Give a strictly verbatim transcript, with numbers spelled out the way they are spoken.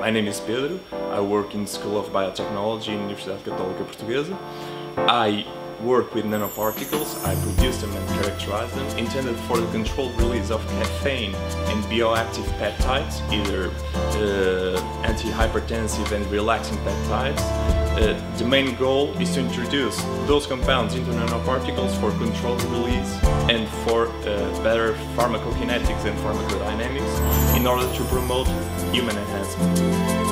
my name is Pedro. I work in the School of Biotechnology in Universidade-Empresa Portuguese. I work with nanoparticles. I produce them and characterize them, intended for the controlled release of caffeine and bioactive peptides, either uh, antihypertensive and relaxing peptides. Uh, the main goal is to introduce those compounds into nanoparticles for controlled release and for uh, better pharmacokinetics and pharmacodynamics in order to promote human enhancement.